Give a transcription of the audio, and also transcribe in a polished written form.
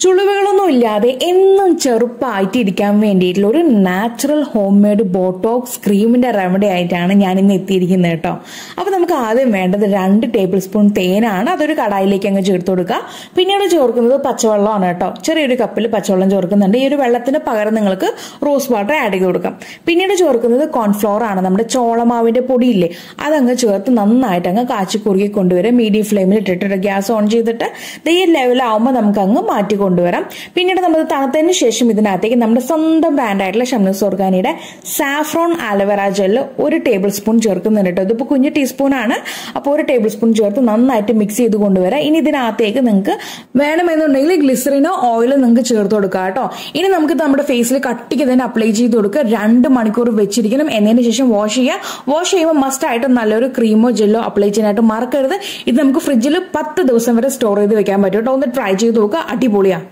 ചുളിവുകളൊന്നും ഇല്ലാതെ എന്നും ചെറുപ്പമായിട്ട് ഇരിക്കാൻ വേണ്ടിയിട്ടുള്ള ഒരു നാച്ചുറൽ ഹോം മെയ്ഡ് ബോട്ടോക്സ് ക്രീമിന്റെ റെമഡി ആയിട്ടാണ് ഞാൻ ഇന്ന് എത്തിയിരിക്കുന്നത് കേട്ടോ. അപ്പൊ നമുക്ക് ആദ്യം വേണ്ടത് 2 ടേബിൾ സ്പൂൺ തേനാണ്. അതൊരു കടായിലേക്ക് അങ്ങ് ചേർത്ത് കൊടുക്കുക. പിന്നീട് ചേർക്കുന്നത് പച്ചവെള്ളമാണ് കേട്ടോ. ചെറിയൊരു കപ്പിൽ പച്ചവെള്ളം ചേർക്കുന്നുണ്ട്. ഈ ഒരു വെള്ളത്തിന് പകരം നിങ്ങൾക്ക് റോസ് വാട്ടർ ആഡ് ചെയ്ത് കൊടുക്കാം. പിന്നീട് ചേർക്കുന്നത് കോൺഫ്ലോർ ആണ്. നമ്മുടെ ചോളമാവിന്റെ പൊടിയില്ലേ, അതങ്ങ് ചേർത്ത് നന്നായിട്ട് അങ്ങ് കാച്ചി കുറുകി കൊണ്ടുവരാം. മീഡിയം ഫ്ലെയിമിൽ ഇട്ടിട്ട് ഗ്യാസ് ഓൺ ചെയ്തിട്ട് ഈ ലെവലാവുമ്പോൾ നമുക്ക് അങ്ങ് മാറ്റി കൊണ്ടുവരാം. പിന്നീട് നമ്മൾ തണുത്തതിന് ശേഷം ഇതിനകത്തേക്ക് നമ്മുടെ സ്വന്തം ബ്രാൻഡായിട്ടുള്ള ഷംനൂസ് ഓർഗാനിയുടെ saffron aloe vera 1 tablespoon ചേർക്കുന്നുണ്ട് കേട്ടോ. ഇതിപ്പോൾ കുഞ്ഞു ടീസ്പൂൺ ആണ്. അപ്പോൾ 1 ടേബിൾ സ്പൂൺ ചേർത്ത് നന്നായിട്ട് മിക്സ് ചെയ്ത് കൊണ്ടുവരാം. ഇനി ഇതിനകത്തേക്ക് നിങ്ങൾക്ക് വേണമെന്നുണ്ടെങ്കിൽ ഗ്ലിസറിനോ ഓയിലോ നിങ്ങൾക്ക് ചേർത്ത് കൊടുക്കാം കേട്ടോ. ഇനി നമുക്ക് നമ്മുടെ ഫേസിൽ കട്ടിക്ക് തന്നെ അപ്ലൈ ചെയ്ത് കൊടുക്കുക. 2 മണിക്കൂർ വെച്ചിരിക്കണം. എന്നതിന് ശേഷം വാഷ് ചെയ്യുക. വാഷ് ചെയ്യുമ്പോൾ മസ്റ്റ് ആയിട്ട് നല്ലൊരു ക്രീമോ ജെല്ലോ അപ്ലൈ ചെയ്യാനായിട്ട് മറക്കരുത്. ഇത് നമുക്ക് ഫ്രിഡ്ജിൽ 10 ദിവസം വരെ സ്റ്റോർ ചെയ്ത് വെക്കാൻ പറ്റും കേട്ടോ. ഒന്ന് ട്രൈ ചെയ്ത് നോക്കുക. അടിപൊളിയാ.